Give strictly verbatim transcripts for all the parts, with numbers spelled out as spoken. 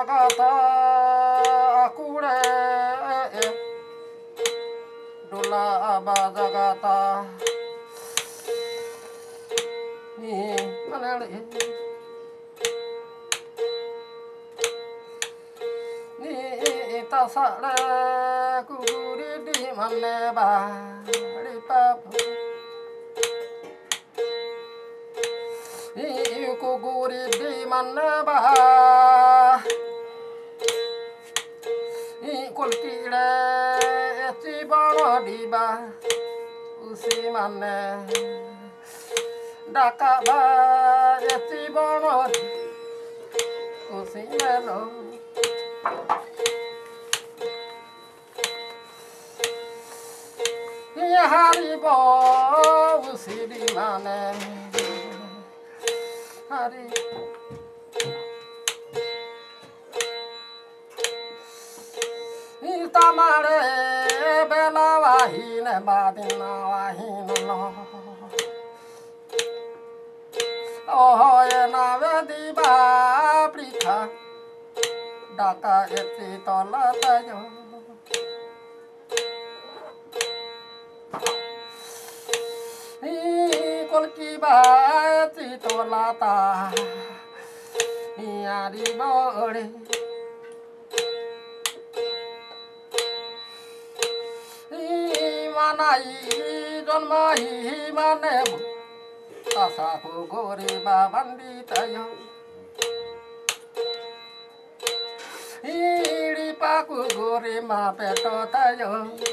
Rayagada akure dula abadagata ni manale ni tasare kuguri di maneba ripapu ni kuguri di maneba ni kulkire cibano diba usi mane dakaba cibano usi melo ni haribo usi di mane hari tamare bela wahine badina wahine lo oh ena vediba prika daka eti tola tayo i kolki ba eti tola ta i ari bore manai janmai mane tasaku gori babandi tayo iri paku gori ma peto tayo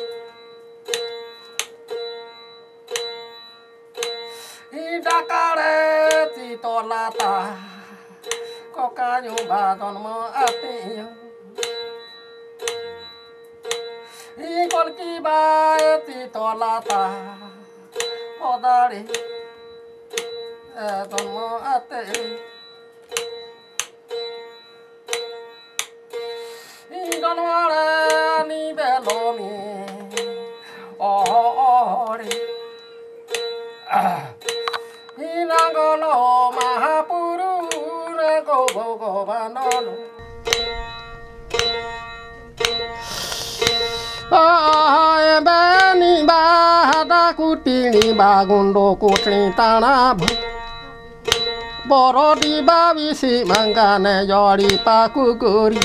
idakare titolata kokanyu badon mo atiyo kolki bae titolata podari tomo ate idonware ni belomi ori inangolo mahapuru go go go banolo ah bani bada kutini bagundo kutni tanah boro di babisi mangane jori paku gori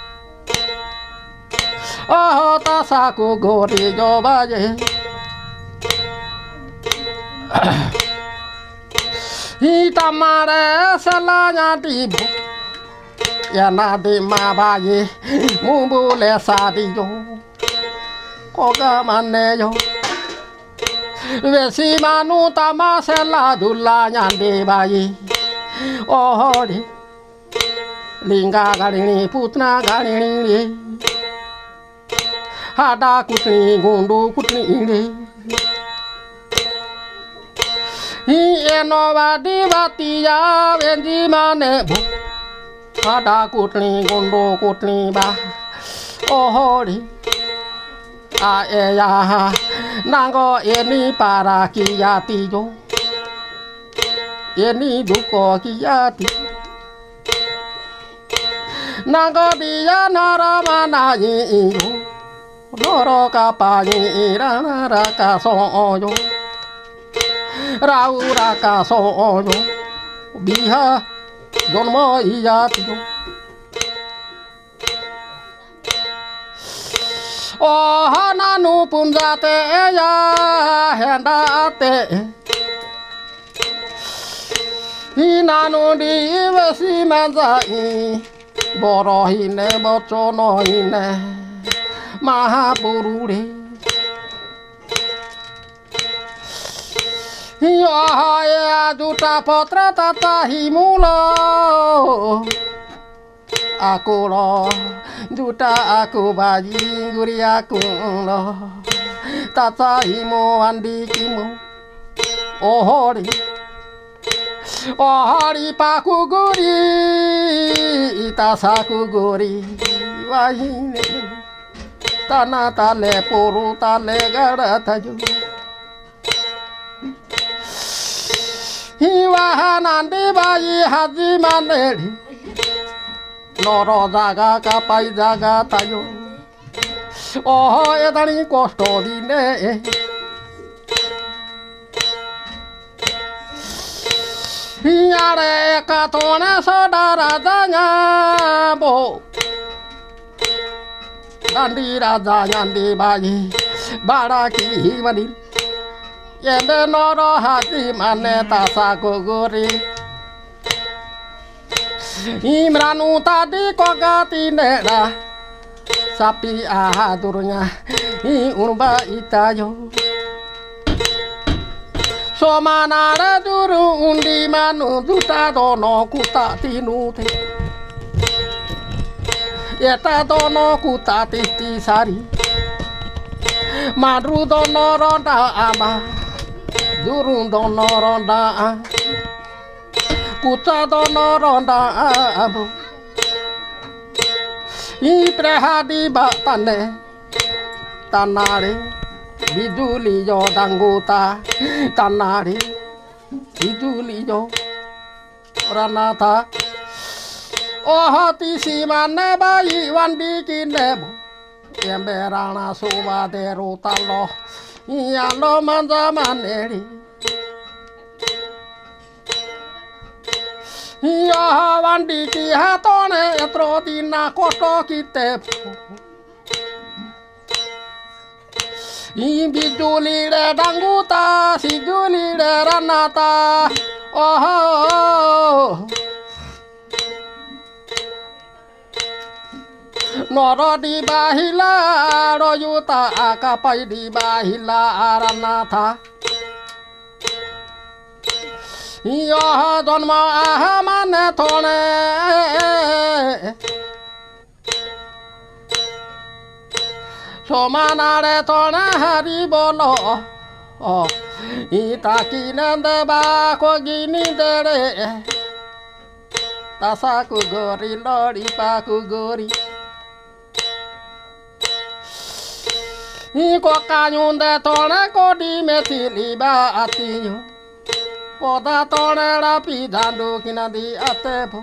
oh tasaku gori jobaje hitamare salanya dibu ya nadi mabaye mumbule sadiyo koga maneyo vesi manu tamasela dulanya de bayi ohori linga garini putna garini hada kutni gundu kutni inde hi eno vadi vatiya venji mane bu hada kutni gundu kutni ba ohori aeya nango ini para kiyati yo ini duko kiyati nango dia naramana yo loro kapani rana raka soyo rau raka soyo biha jonmo iyati yo oh nanu punjate ya hendate inanu di vesi manjai borohine boconoine mahapurure ya ya juta potra tata himulo aku lo juta aku bayi guri aku lo tata himo andi kimo ohori ohori paku guri tasaku guri wahine tanah tale puru tale gara taju hiwahanan di bayi haji maneri noro jaga kapai jaga tayo oh etani kosto dine nyare katone saudara tanya bo dandi raja nyandi bayi baraki mandir yende noro hati mane tasa guguri imranu tadi kogati nera sapi ahadurnya i urba itayo somanara duru undi manu duta dono kuta tinute yeta dono kuta titi sari madru dono ronda ama duru dono ronda kuta dono ronda abu i prehadi batane tanare bijuli jo danggota tanari bijuli jo ranata oh tisi mana bayi wandi kinebo emberana suba deruta lo iya lo manja maneri iya wandi ki hatone etrotina koto kitepo bijuli de danguta si juli de ranata oh noro di bahila royuta akapai di bahila ranata iyo donma ahamane thone somanare thona hari bolo oh itaki nande ba ko gini dere tasaku gori lori paku gori iko kanyunde thona ko di metili ba atiyo poda thona rapi dandu kinadi atepo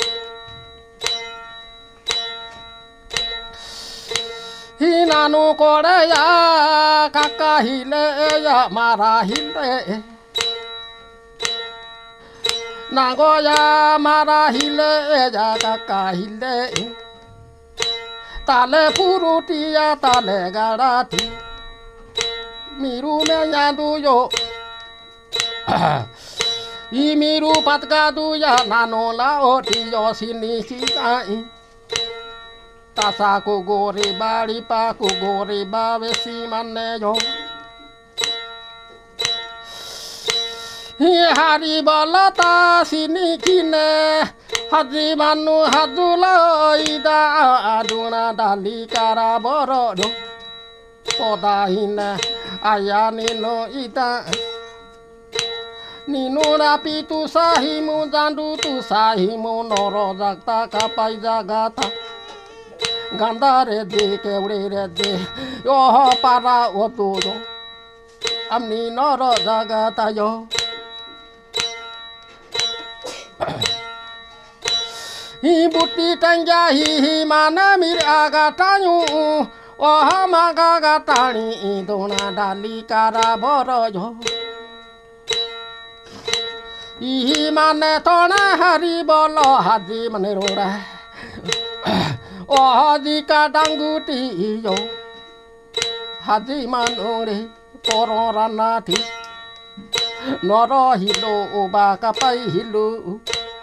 hinanu kore ya kaka hile ya mara hile nango ya mara hile ya kaka hile tale puruti ya tale garati miru me nyandu yo i miru patkadu ya nano lao ti yo sini sitai tasaku gori bari paku gori bawe si mane yo hi hari balata sini kine haji manu hajulo ida aduna dali kara borodo poda hina ayani no ida ninu rapi tu sahimu jandu tu sahimu noro jakta kapai jagata gandare de keure de yo para otudo amni noro jagata yo hi buti tanja hi mana mir agatanyu oh maga gatani dona dali kara boro yo hi mane tona hari bolo haji mane rora oh haji kadangguti yo haji manore poro ranati noro hilo oba kapai hilo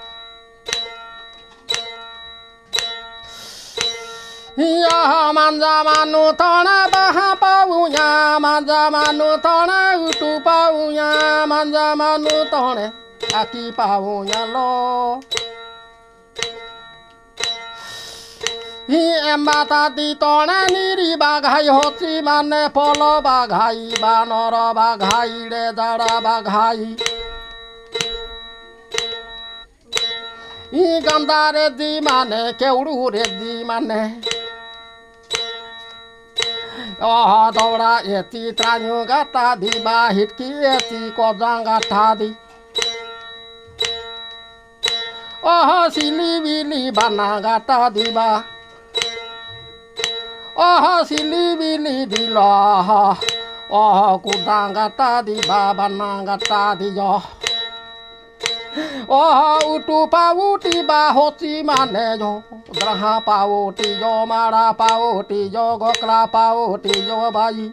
ya manja manu thona baha paunya manja manu thona utu paunya manja manu thone aki paunya lo hi embata di thona niri baghai hoti mane polo baghai banoro baghai re dara baghai hi gandare di mane keuru re di mane oh dora eti tranyu gata di bahit ki eti kodang gata di oh silly willy banagata diba oh silly willy dilo oh kudangata diba banagata diyo oh utu pauti ba hoti mane yo draha pauti yo mara pauti yo gokla pauti yo bayi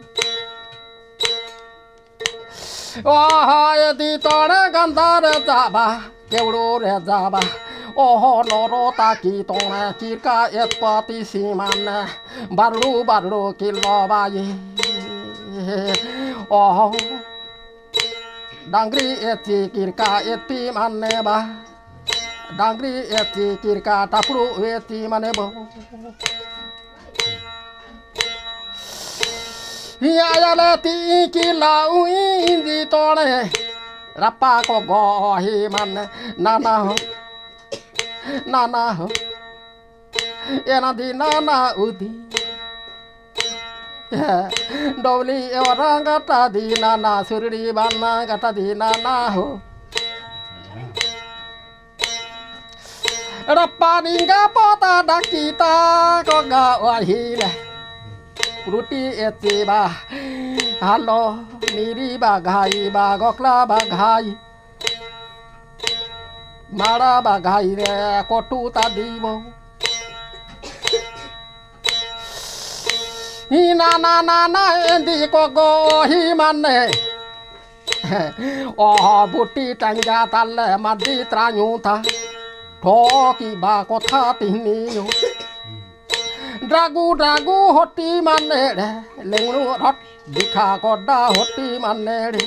oh edi tone gandare jaba keulo re jaba oh loro taki tone kirka et pati simane barlu barlu kilo bayi oh dangri eti kirka eti mane ba dangri eti kirka tapru eti mane bo ya ya le ti kila uindi tone rapa ko go hi mane nana ho nana ho ena di nana udi Doli orang kata di nana surdi bana kata di nana ho Rapaninga pota dakita koga wahile Ruti etiba halo niri bagai bagokla bagai Mara bagai re kotu tadibo Hina na na na endi kogo hi mane oh buti tanja talle madi tranyuta thoki ba kotha tini yo dragu dragu hoti mane re lenglu hot dikha koda hoti mane re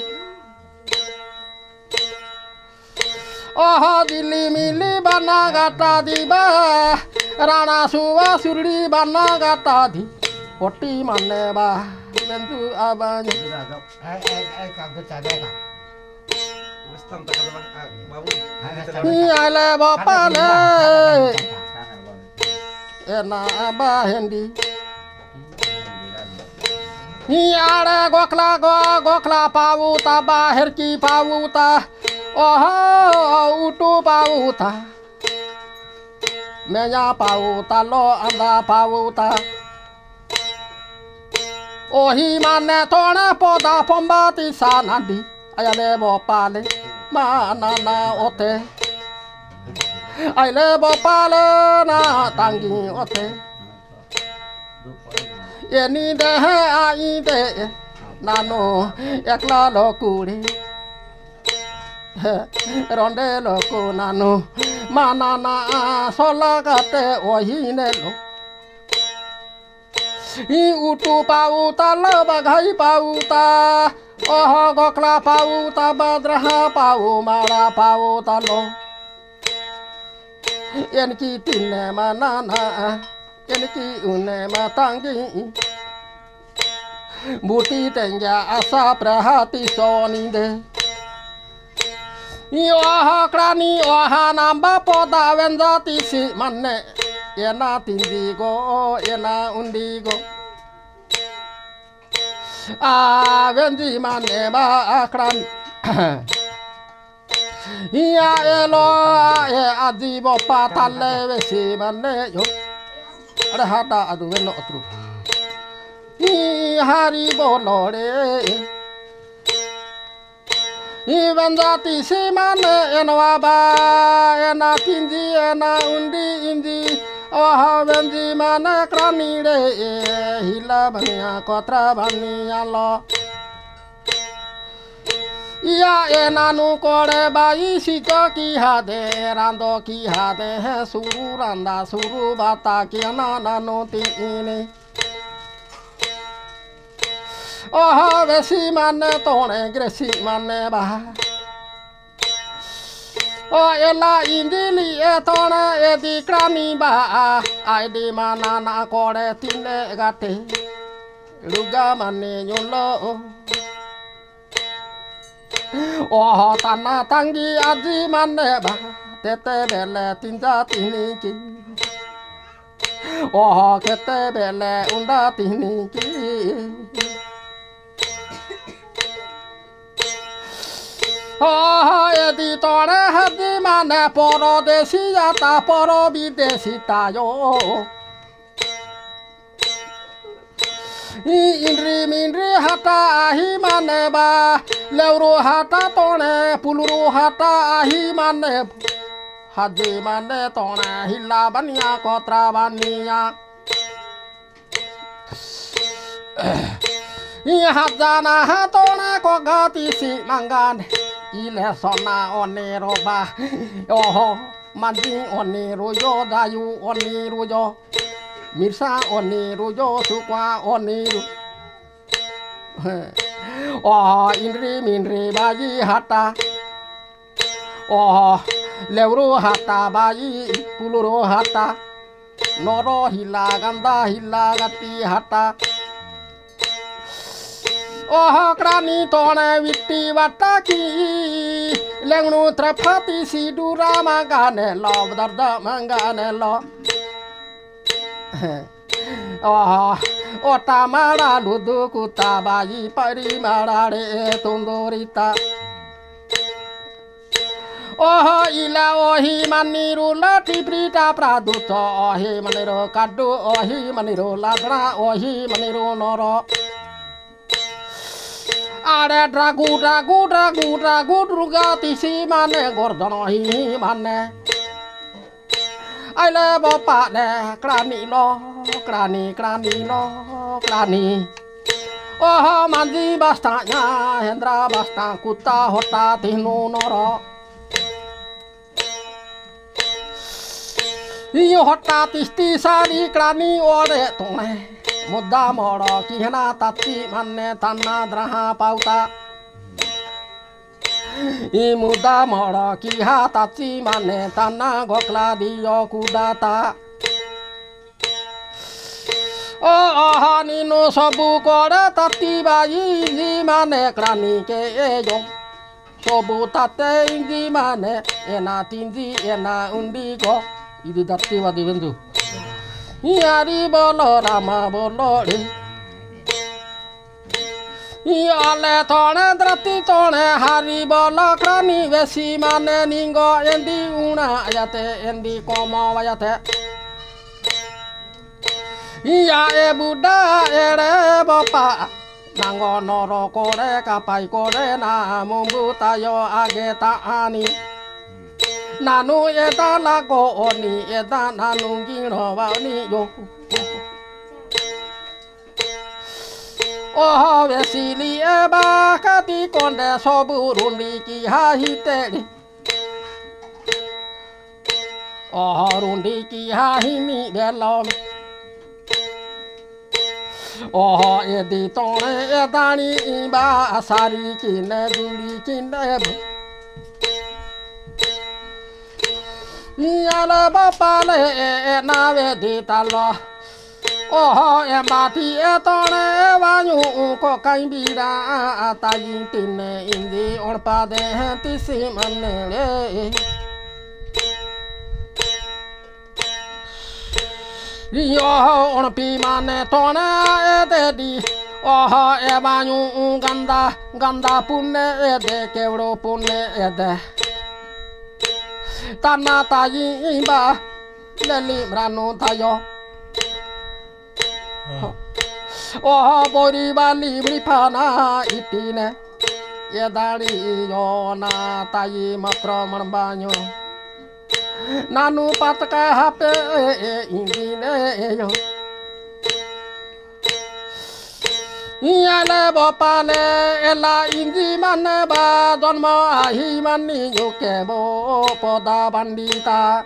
oh dili mili banagata diba rana suwa surdi banagata di Hoti mane ba bentu abanya eh eh eh kagak cadai kan Western tak ada babu. iya le bapa le ena aba hendi iya le gokla go gokla pauta ba herki pauta oh utu pauta menya pauta lo anda pauta Ohi mane tone poda pombati sanadi ayale bopale mana na ote ayale bopale na tangi ote yeni de ai de nano ekla lokuri ronde loko nano mana na solagate ohi ne lo I utu pauta la bagai pauta oh gokla pauta badraha pau mara pauta lo yen ki tinne manana yen ki une matangi buti tenja asa prahati soninde Yo krani oha namba poda wenzati si manne Ena tindigo, ena undigo Ah, venji mane ba akran Iya elo, e adibo patale vesi mane yo Ada hata adu veno otru I hari bolore I venzati si mane eno aba Ena tindi, ena undi indi Oh benji mana krani re hila bania kotra bania lo Iya enanu kore bai siko ki hade rando ki hade he suru randa suru bata ki nanu ti ini Oh vesi mane tone gresi mane bah Oh ela indili etona edi krani ba aidi mana na kore tine gate luga mane nyulo Oh tanah tanggi aji mane ba tete bele tinja tiniki Oh kete bele unda tiniki Oh edi tone hadi mane poro desi yata poro bidesi tayo. Indri mindri hata ahi mane ba leuro hata tone puluru hata ahi mane hadi mane tone hila bania kotra bania. Iya hajana hatona kogati si mangan ile sona oni roba oh manjing oni rujo dayu oni rujo mirsa oni rujo sukwa oni oh indri mindri bayi hata oh leuru hata bayi puluru hata noro hila ganda hila gati hata. Oh krani tone witti wataki lengnu trapati sidura mangane lo darda mangane lo. Oh otamara ludu kutabayi parimarare tundurita. Oh ila ohi maniru lati prita praduto ohi maniru kadu ohi maniru ladra ohi maniru noro. Ada dragu dragu dragu dragu drugati si mane gordono hi mane. Aile bapak ne krani lo krani krani lo krani. Oh mandi bastanya hendra basta kuta hota tinu noro. Iyo hota tisti sari krani ore tone. Muda moro kihna tati manne tanna draha pauta. I muda moro kiha tati manne tanna gokla diyo kudata. Oh oh nino sobu kore tati bayi inji mane krani ke ejo. Sobu tate inji mane ena tinji ena undigo. Idi tati wadi bendu. Yari bolo rama bolo re. Yale tone drati tone hari bolo krani vesi mane ningo endi una ayate endi komo ayate. Ya e buddha ere bapa nango noro kore kapai kore na mumbuta yo ageta ani. Nanu eta lako oni eta nanu gino wani yo. Oh vesili eba kati konde sobu rundi ki hahiteli. Oh rundi ki hahini belom. Oh edi tone edani iba asari kine duli kine bu. Yala bapa le na ve di talo. Oh embati etone wanyu ko kaimbira atayin tine indi orpade tisi manele. Yo orpi mane tone ededi. Oh ewanyu ganda ganda punne ede kevro punne ede. Tanah tayi imba leli brano tayo. Oh bori bali bripana itine yedari yo na tayi matro manbanyo. Nanu pataka hape ingine yo. Yale bopale ela inji mane ba donmo ahi mani yuke bo poda bandita.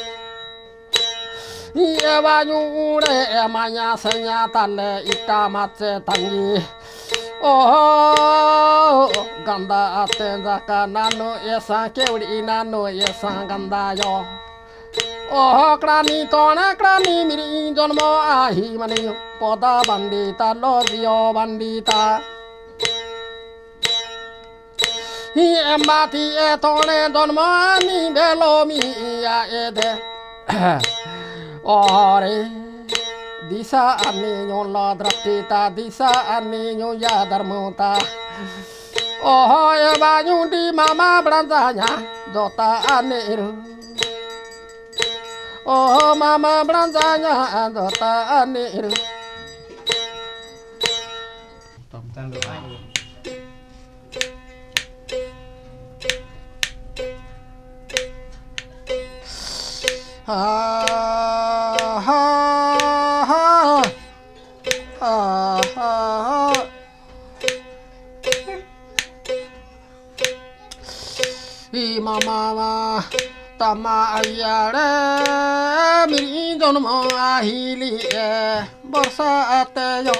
Yewa nyure emanya senya tale ita matse tangi. Oh ganda atenza kanano esa keuri nano esa ganda yo. Oh krani tone krani miri donmo ahi mani poda bandita lobio bandita. Hi embati etone donmo ani belomi ya ede. Ore disa ani nyola dratita disa ani nyoya darmuta. Oh ya banyu di mama belanjanya dota aniru. Oh mama belanjanya dota aniru. Tanda aja. Ha ha ha ha ha. I mama tama ayare mi jonmo ahili e borsa ateyo.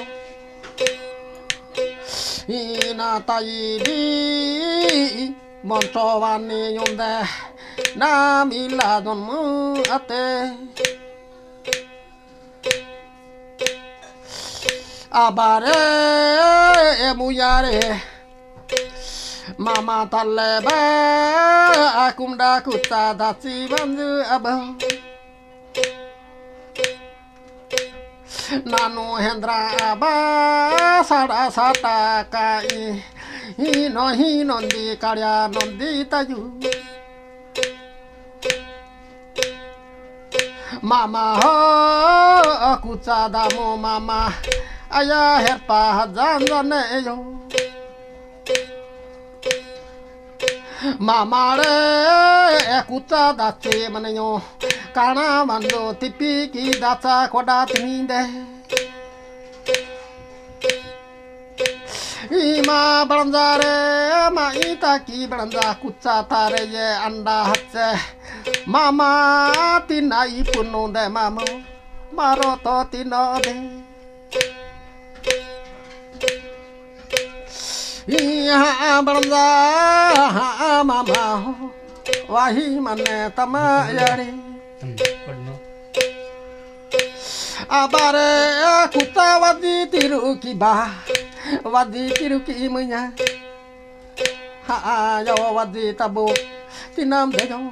Ina taidi moncho wani yonde na mila jonmo ate. Abare emuyare mama taleba akumda kuta dati bandu abah nanu hendra abah sada sata kai hino hino di karya nondi taju mama ho aku cadamu mama ayah herpa janjane yo mama re kuta dace manyo kana mando tipi ki daca koda timinde ima balanjare ma ita ki balanja kuca tare ye anda hatse mama tinai puno de mamo maroto tino de iya balanja mama wahi mane tamayare abare kuta wadi tiru ki ba wadi tiru ki munya ha yo wadi tabu tinam de yo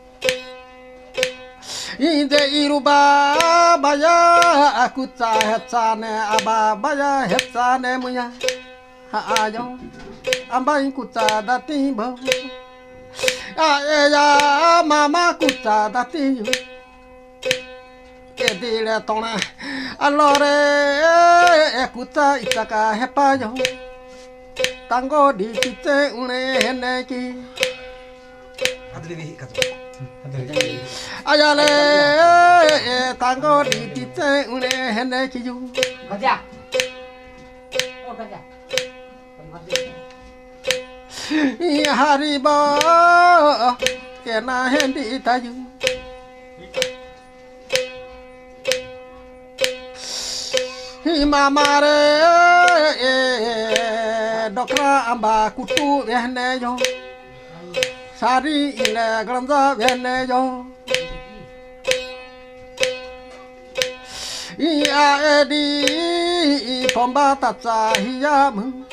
inde iruba baya kuta hetsane aba baya hetsane munya ayo ambai kuta dati bo aya mama kuta dati edile tona allore kuta itaka hepayo tango di tite une heneki Adri kata. Adri. ayale tango di tite une heneki ju Kerja. Oh kerja. haribo kena hendi tayu mamare dokra amba kutu vene yo sari ile granda vene yo ia edi pomba taca hiyamu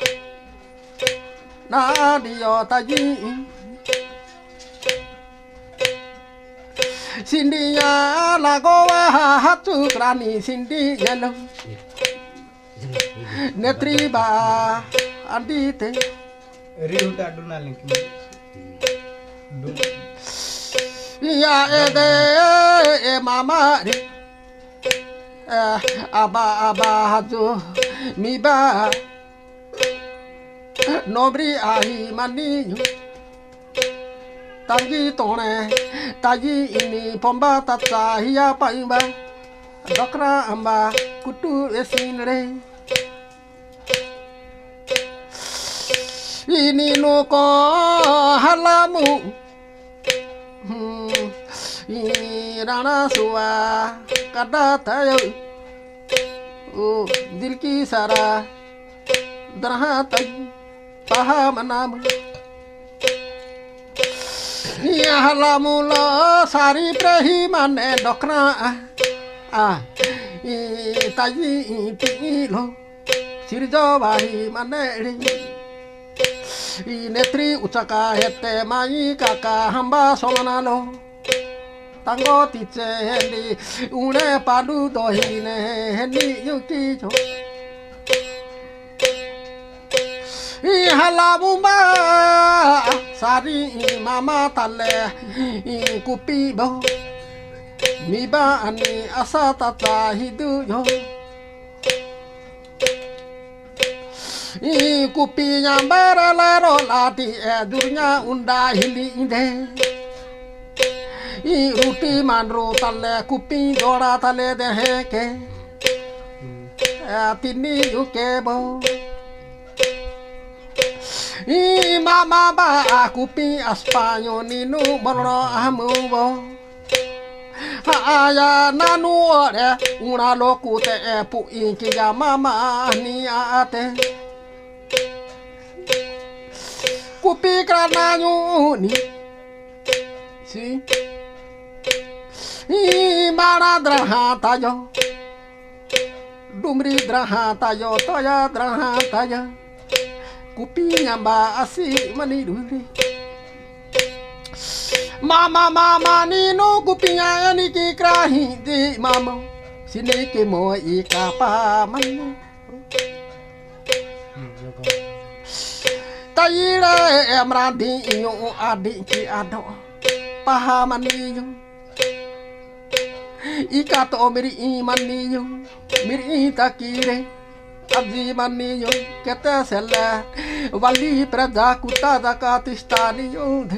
na dio taji sindinya lagowa hatu krani sindi yelo netriba andite Riuta duna link. ya ede e mama re aba aba hatu miba nobri ahi mani tangi tone taji ini pomba tata hiya paimba dokra amba kutu esinre ini nuko halamu hmm irana suwa kada tayo oh dil ki sara darhatai paham nama ya halamu lo sari prahimane dokra ah i taji ti lo sirjo bahi maneri i netri ucaka hete mai kaka hamba somanalo tango tice hendi une padu dohine hendi yuki jo I halabumba sari mama tale I kupi bo miba ani asatata hidu yo I kupi nyambara lero lati edurnya unda hili inde I ruti manro tale kupi dora tale deheke atini yuke bo I mama ba kupi aspanyo ninu borro amu bo aya nanu ore una lokute e pu inki ya mama ni ate kupi krananyu ni si I mana draha tayo dumri draha tayo toya draha tayo kupi nyamba asi maniduri mama mama nino kupinya ni kikrahi di mama sini ke mo ikapa man tayire emradi iyo adik ki ado pahaman niyo ikato miri iman niyo miri takire Abdi maniyo kete sele wali prada kutada katistani yode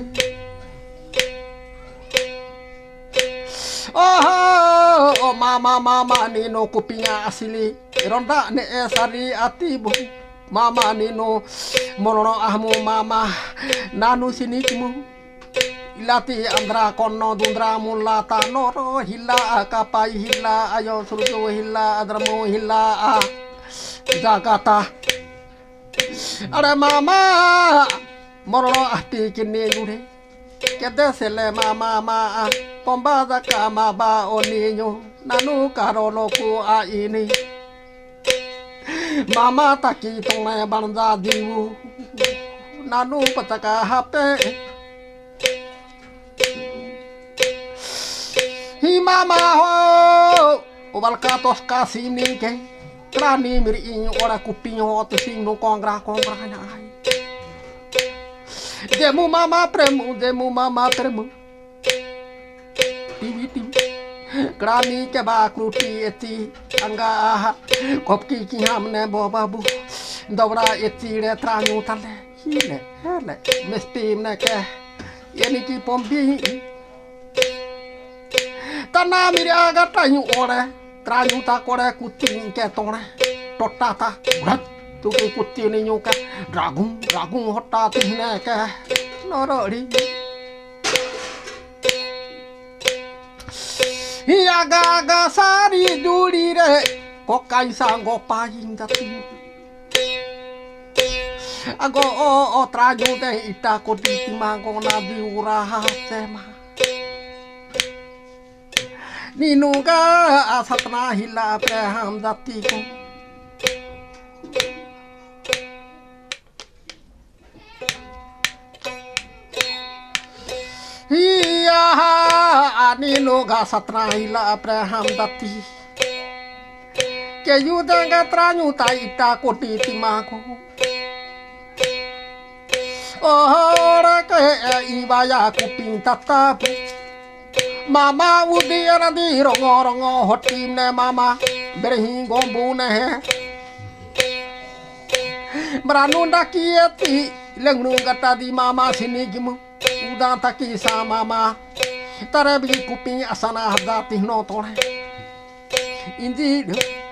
oh oh mama mama nino kupinya asili ronda ne esari atibu mama nino morono ahmu mama nanu sinikimu ilati andra kono dundra mulata noro hila kapai hila ayo surjo hila adramo hila Jakarta ada mama moro ahti kini gure kede sele mama ma pomba zaka maba oninyo nanu karolo ku a ini mama taki tonga banza diwu nanu pataka hape hi mama ho obal katos kasim ningke Krani miri inyo ora kupinyo otu sing no kongra kongra na ai demu mama premu demu mama premu tiwi tiwi krani ke ba kruti eti anga kopki ki hamne bo babu dobra eti re tranyu tale hile hele mesti ne ke yeni ki pombi tana miri aga tanyu ore Tranyu ta kore kuting ke tore tota ta brat tu ke kuting ni nyuka dragung dragung hota tine ke norori iya gaga sari duri re kokai sanggo paing jati ago o o tranyu te ita koti timangko nabi uraha sema Ninuga asatna hila praham datiku Iya ninuga asatna hila praham dati Keyuda gatranyu taita koti timaku Oh reke ibaya kuping tatapu Mama udiara di rongo rongo hotim ne mama berhi gombu ne Meranunda kieti lengnung kata di mama sini gimu udah taki sama mama tarabi kuping asana hadati no tole Indi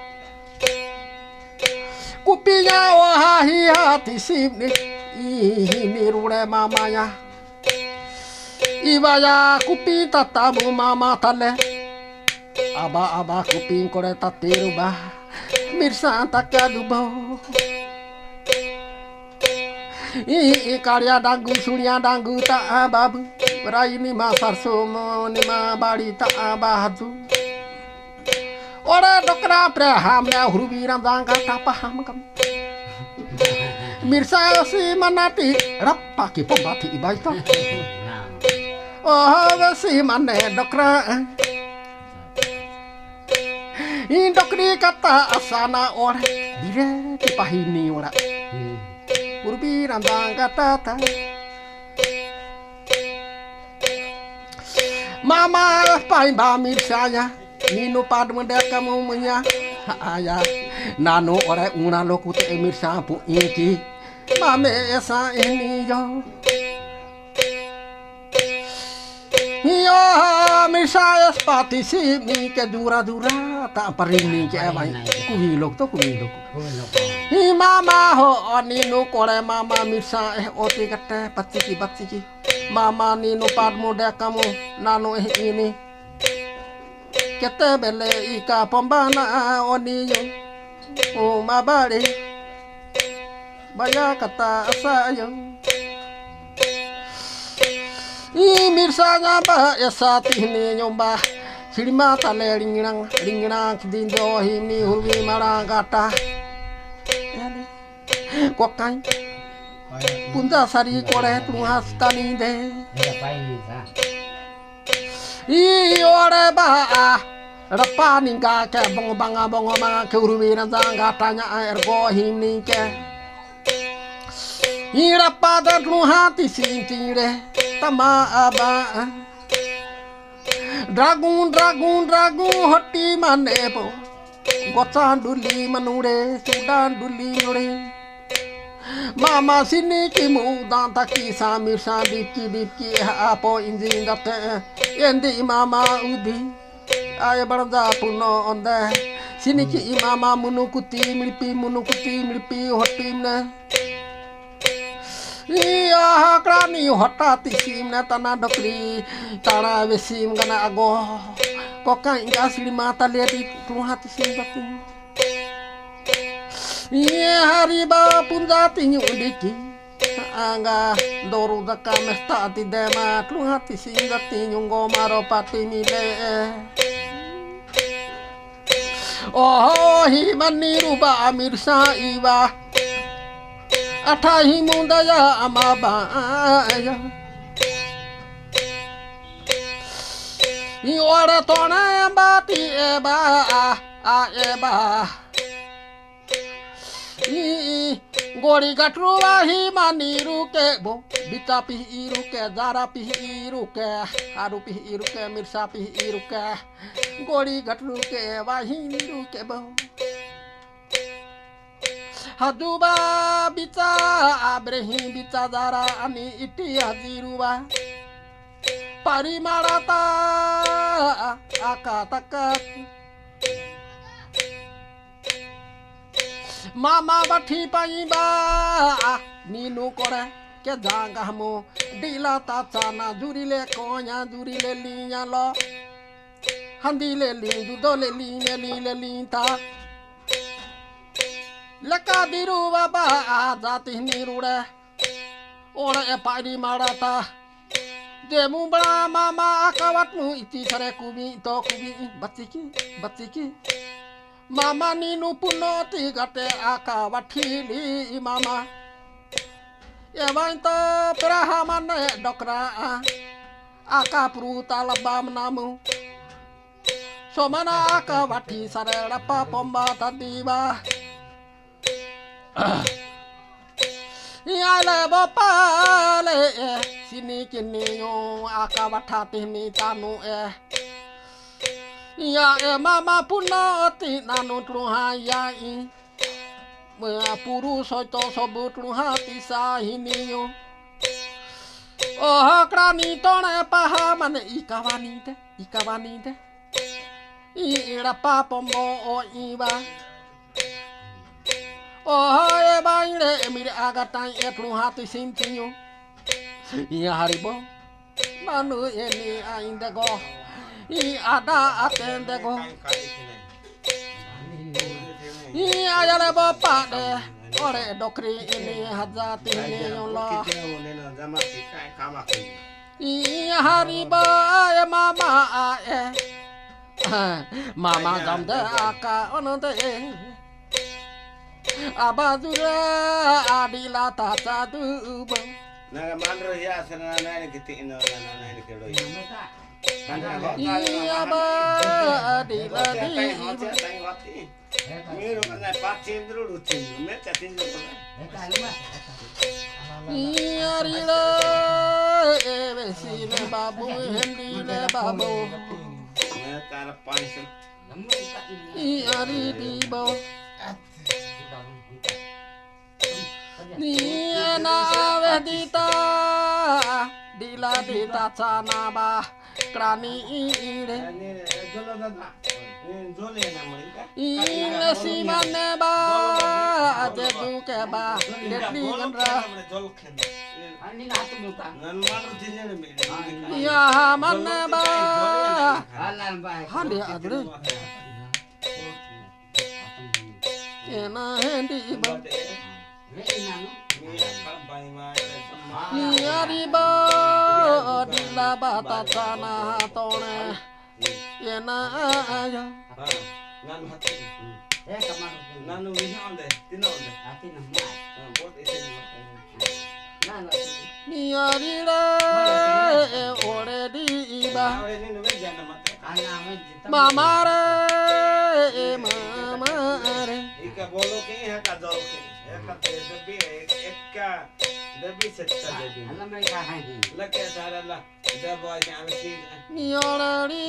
kupinya wahahi hati sini ini rule mamanya Ibaya kupi tatamu mama tale Aba aba kupi kore tatiru bah Mirsa takadu bo I karya danggu surya danggu tak ababu Berai ni masar sumo ni ma bari tak abahadu Ora dokra praham ya hurubi ramdangka tak paham kamu Mirsa si manati rapaki pombati ibaita Oh si mane dokra Indokri kata asana ora dire dipahini ora purbi randang kata mama pain ba mirsanya nino pad mende kamu munya aya nano ore una lokute mirsa pu iki mame esa ini yo yo mirsa spati si mi ke dura dura tak parini ke ai kuhilok to kuhilok hi mama ho nino kore mama mirsa eh oti kate patiki patiki mama nino pad mende kamu nano eh ini kete bele ika pembana oniyo o mabare baya kata asayo i mirsanya ba esa tihni nyomba silma tale ringrang ringrang dindo hini hurwi marang kata kokai punja sari kore tuhas tani de i ore ba rapa ningka ke bongo banga bongo banga ke uruwiran zanga tanya air go himni ke i rapa da hati sintire tama aba dragun dragun dragun hoti manepo gocan duli manure sudan duli nure mama sini kimu dan taki samir sadiki dipki apo injin date endi mama udi ay barda puno onda sini ki mama munukuti mlipi munukuti mlipi hotimne iya krani hotati simna tana dokri tana besim gana ago koka inga asli mata ledi tuhati sim batin iya hari ba punjati nyudiki angga doru daka mesta ati dema tuhati sim gati nyungo maro pati mile oh hi maniru ba mirsa iwa atahi mundaya amaba ya i ora tona bati eba a eba i gori gatru hi maniru ke bo bita pi iru ke zara pi iru ke haru pi iru ke mirsa pi iru ke gori gatru ke wahi niru ke bo haduba bita abrehi bita zara ani iti haziruba parimarata akatakat mama bathi paiba ninu kore ke janga mo dila ta chana jurile konya jurile linya lo handile li judole li li li ta leka biru baba jati nirure ora e pari marata demu bra mama akawatmu iti sare kubi to kubi batiki batiki mama ninu puno tigate akawathili mama evainta prahamane dokra akapruta labam namu somana akawathi sare rapa pomba tadiba ya le bopale sini kini yo akawathati ni tanu eh ya e mama puno ti nanu truhaya i puru soito sobu truhati sahini yo oh krani tone pahamane ikawani de ikawani de i rapa pombo o iba oh e baile emire agatan e truhati sintinyo ya haribo nanu eni aindego i ada atendego i ayale bapak de ore dokri ini hajati ini Allah i haribo ya mama e mama jamde aka ononde abadura adila tata dubo naga mandro ya sana nani kiti ino nana ini kelo iya ba adila di miru kana patin dulu rutin me chatin dulu Eta luma. Iyari le besine babu hendi le babu. Ya cara pansel. Iyari di bawah. Niana vedita dila dita canaba krani ire. Ini jolo dada. Ini jole namanya kan. Ine si maneba jedu keba detli gendra. Jol khen. Ani natu muka. Nan malu tinja ne me. Ya maneba Halal baik. hande adre kena hendi ba Iyari ba dila bata cana tone yena aya Nan hati. Eh kamar. Nanu wihi onde, tino onde. Ati nama. Bot isen Nana. Iyari le ore di ba Awre ni nuwe jana mate. Ana me. mamare mamare Ika bolo ke hai ka jol ke. Eka te debi ekka debi setta debi. Ana me ka hai. Lake sara la. Debo ay amsi. Miolari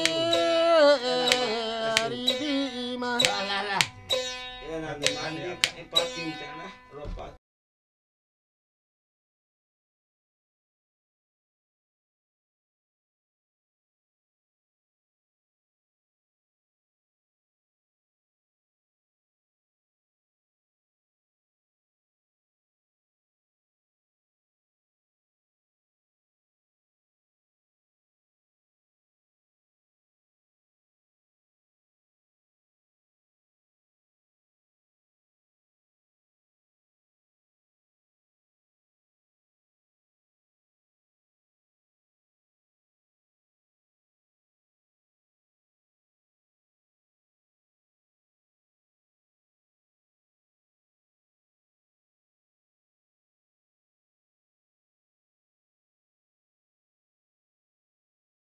ri di ma La la la. Ena de mandi ka ipatin kana ropa.